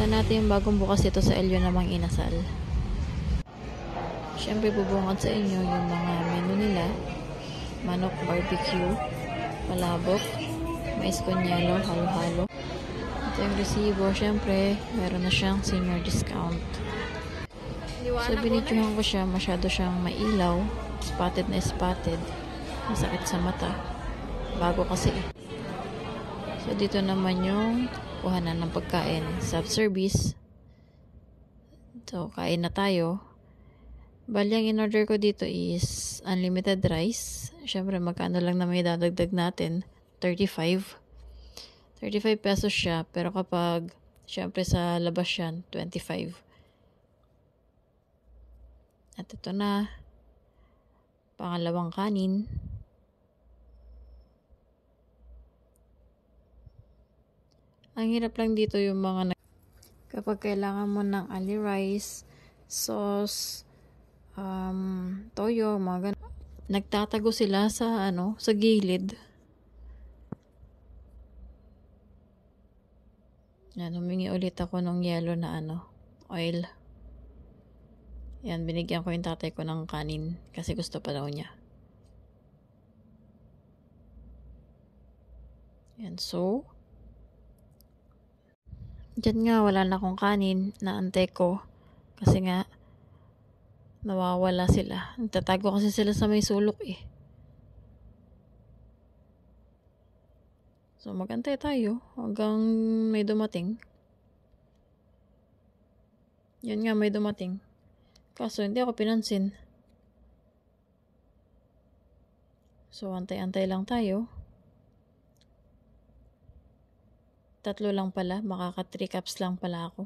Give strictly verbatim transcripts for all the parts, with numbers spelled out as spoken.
Ito natin yung bagong bukas ito sa Elyo namang inasal. Siyempre bubungad sa inyo yung mga menu nila. Manok barbecue, palabok, mais kunyelo, halo-halo. Ito yung resibo. Siyempre, meron na siyang senior discount. So, binidyohan ko siya. Masyado siyang mailaw. Spotted na spotted. Masakit sa mata. Bago kasi. So, dito naman yung kuhanan ng pagkain. Self-service. So, kain na tayo. Bali, ang in-order ko dito is unlimited rice. Siyempre, magkano lang na may dadagdag natin? thirty-five. thirty-five pesos siya. Pero kapag, siyempre sa labas yan, twenty-five. At ito na. Pangalawang kanin. Ang hirap lang dito yung mga kapag kailangan mo ng ali rice, sauce, um, toyo, mga ganun. Nagtatago sila sa ano, sa gilid. Yan, humingi ulit ako ng yellow na ano, oil. Yan, binigyan ko yung tatay ko ng kanin kasi gusto pa daw niya. Yan, so dyan nga, wala na akong kanin na ante ko kasi nga nawawala sila. Nagtatago kasi sila sa may sulok eh. So, magantay tayo hanggang may dumating. Yan nga, may dumating. Kaso, hindi ako pinansin. So, antay-antay lang tayo. Tatlo lang pala. Makaka three cups lang pala ako.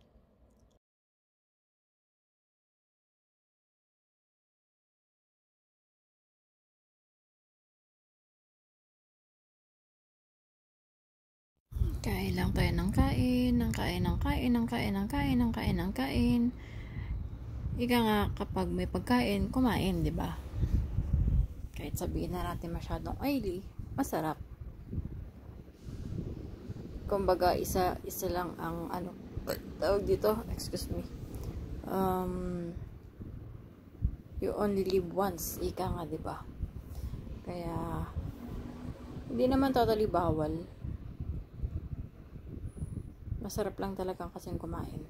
Kain lang tayo ng kain, ng kain, ng kain, ng kain, ng kain, ng kain, ng kain. Ika nga, kapag may pagkain, kumain, di ba? Kahit sabihin na natin masyadong oily, masarap. Kumbaga, isa, isa lang ang, ano, tawag dito, excuse me. Um, you only live once, ika nga, di ba? Kaya, hindi naman totally bawal. Masarap lang talagang kasing kumain.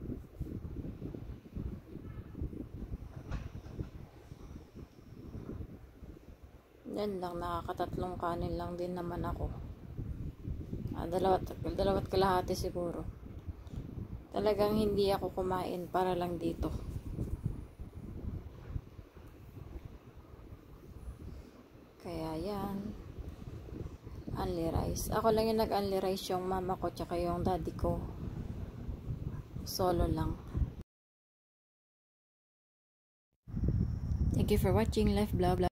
Yan lang, nakakatatlong kanin lang din naman ako. Ah, dalawat, dalawat kalahati siguro. Talagang hindi ako kumain para lang dito. Kaya yan. Only rice. Ako lang yung nag-only rice, yung mama ko tsaka yung daddy ko. Solo lang. Thank you for watching Life Vlog.